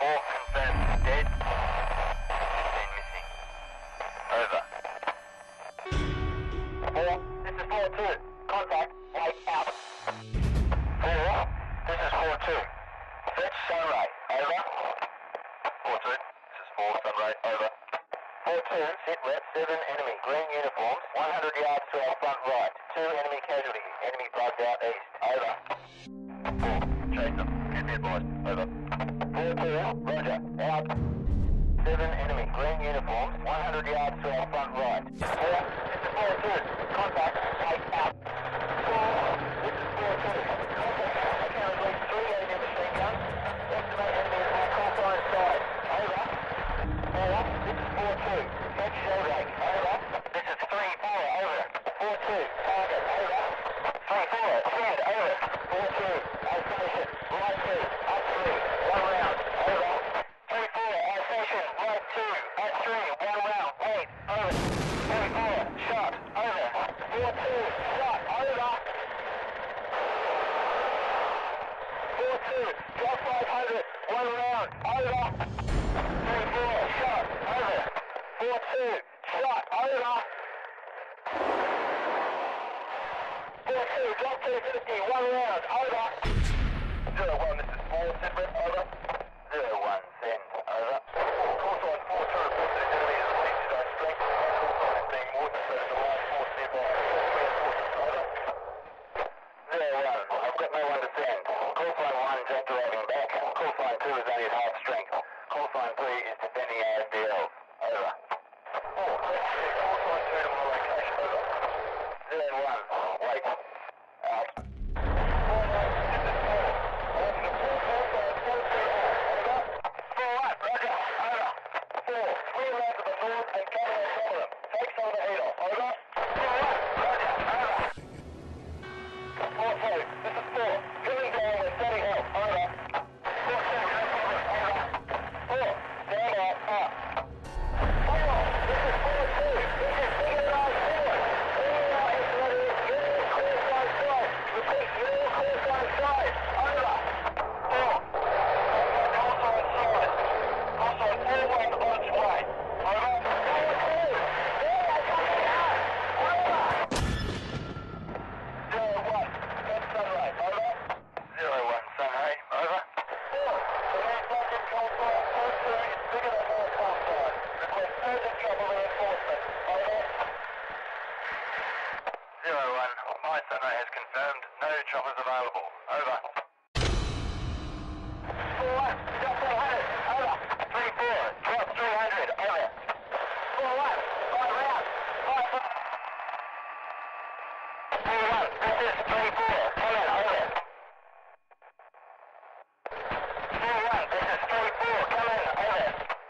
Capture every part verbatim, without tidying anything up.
four confirmed dead. fifteen missing. Over. four, this is four two. Contact, wait out. four, this is four two. Fetch Sunray, over. four two, this is four Sunray, over. four two, sit rep, seven enemy, green uniforms, one hundred yards to our front right. two enemy casualties, enemy bugged out east, over. four, chase them, keep me advised, over. four two, roger, out. seven enemy, green uniforms, one hundred yards to our front right. four, this is four two, contact, wait out. four, this is four two, contact, I count at least three enemy machine guns. Estimate enemy is on Coalfire side, over. four, this is four two, fetch shell rake, over. This is three four, over. four two, target, over. three four, send, over. four two, our station, right two, up three, one round, over. three four, our station, right two, up three, one round, wait, over. three four, shot, over. four two, shot, over. four two, drop five hundred, one round, over. three four, shot, over. four two, shot, over. four two, drop two fifty, one round, over. zero one, this is four, sit rep, over. zero one, send, over. Call sign four two, report that enemy is released his own strength. Call sign is being moored, so there's a large force nearby. Reinforcements, over. zero one, I've got no one to send. Call sign one, just arriving back. Call sign two is only at half strength. Call sign three is defending A S D Ls, over. four, call sign two to my location, over. zero one, wait. Out. four one, this is four. Over to four, call sign four two out, over. four one, roger, over. four, clear round to the north and cover on top of them. Take some of the heat off, over. four one, roger, over. four two, this is four. Coming down with steady help, over. four two, no problem, over. four, stand by, up. four, this is four two. This is bigger than I thought. All right, everybody, your clear side side. Repeat, your clear side side, over. four, call sign side. Call sign four one on its way, over. four two, yeah, coming out, over. zero one, that's Sunray, over. zero one, Sunray, over. four, command sergeant, call sign four two is bigger than my call sign. Request urgent trouble reinforcement, over. zero one, my Sunray has confirmed no choppers available, over. four one, drop three hundred, over. three four, drop three hundred, over. four one, five round, five foot. four one, this is three four, come in, over. four one, this is three four, come in, over.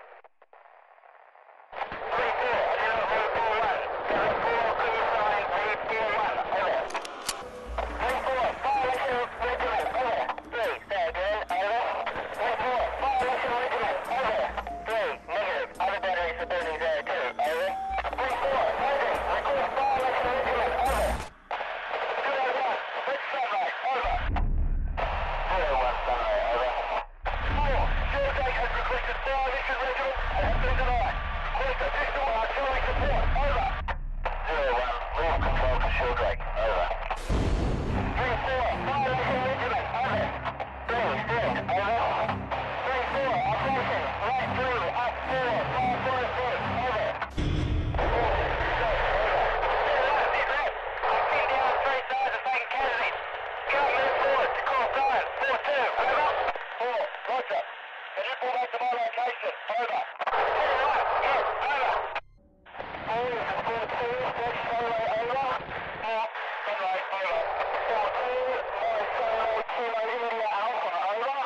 three four, I do not read four one. Cover four, clear sign, read four one, over. three four, fire mission regiment, over. three, say again, over. three four, fire mission regiment, over. three, negative, other batteries for building zero two, over. three four, moving, request fire mission regiment, over. zero one, let's Sunray, over. zero one, Sunray, over. four, George H has requested fire mission regiment and has been denied. Request additional artillery support, over. zero one, leave control to Sheldrake, over. three four, fire mission regiment, over. three, send, over. three four, operation, right three, up four, five four six, over. four, six, over. zero one, this is I'm pinned down three sides of taking casualties. Can't move forward to call sign, four two, over. four, roger. Can you pull back to my location, over. four one, yes, over. four, this is four two, fetch Sunray, over. four, Sunray, over. four two, my Sunray, Kilo India Alpha, over.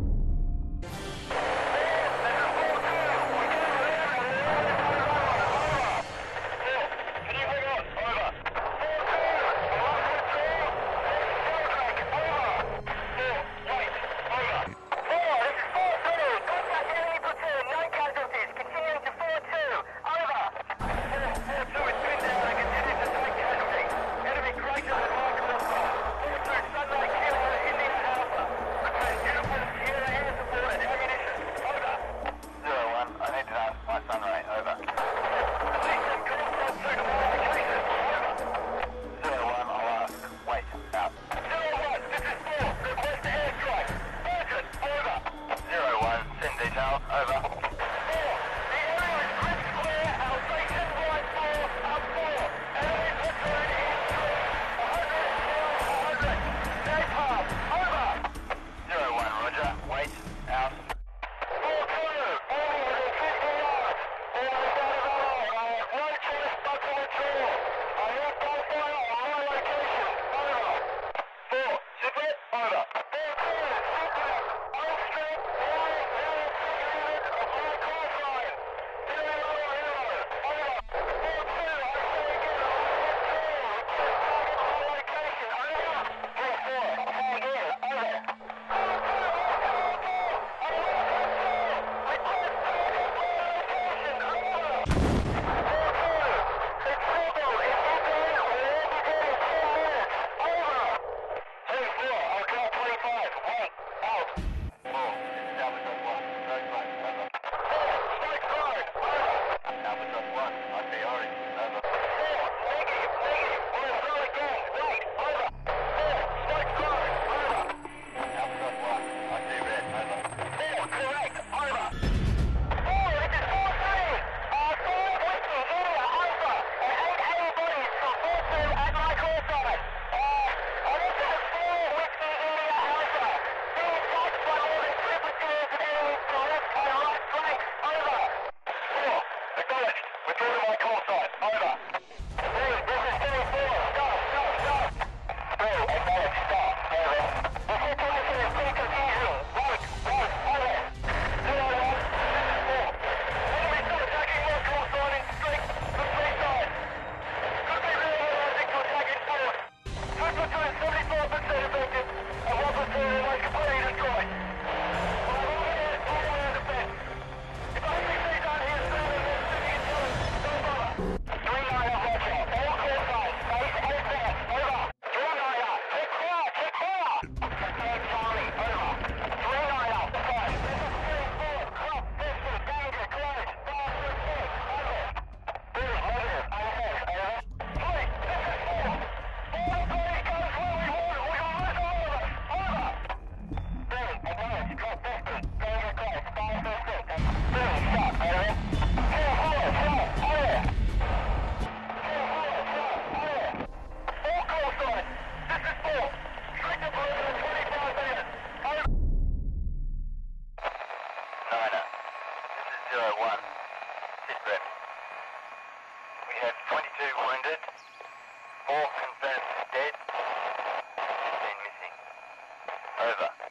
Yes, this is four two, we can move and move and move over. four, can you bring on, over. four two, one control, fetch Sheldrake, over. four, wait, over. four, this is four two, contact enemy platoon, no casualties, continuing to four two. over. four two, Sigma, on street, one zero six unit of my call sign. Zero zero, over. four two, I say again, on four two, request target on location, over. four four, say again, over. four two, I say again, on one four two, request target on location, over. four two, it's signal, it's incoming, we'll be there in ten minutes, over. three four, I'll call twenty-five, wait, out. four, establish on one, very much, over. four, strike guard, over. Establish on one, I see orange, over. four, negative, negative, we'll throw again, wait, over. four, strike guard, over. Establish on one, I see red, over. four, correct, over. four, this is four three, uh, five Whiskey, India, Alpha, and eight heavy bodies from four two at my call sign. Uh, and this is four Whiskey, India, Alpha. Being attacked by more than triple tiers of enemies to left and right flank, over. four, acknowledged, withdraw to my call sign, over. three, this is thirty-four, stop, stop, stop. three, acknowledged, stop, over. The situation is too confusing, wait, wait, over. zero one, this is four. Enemy still attacking my call sign in street, from three sides. Could be realizing to attack in force. Two platoon seventy-four percent effective, and one platoon is completely destroyed. I have already had full air defense. If I see these out here standing there sitting in yellow, don't bother. three nine up, watch out. All call signs, base and advance, over. three nine up, keep clear, keep clear. Attack Charlie, over. three nine up, five. This is three four, crop, distance, danger, close, five three six, over. three, negative, A S, over. three, this is four. four, please go slowly, water, we can lose all of us, over. three, acknowledge, drop distance, danger, close, five three six, three, stop, over. four four, stop, over. four four, stop, over. All call signs, this is four. Strict deployment in twenty-five minutes, over. Niner, this is zero one. Sit rep. We have twenty-two wounded, four confirmed dead, fifteen missing. Over.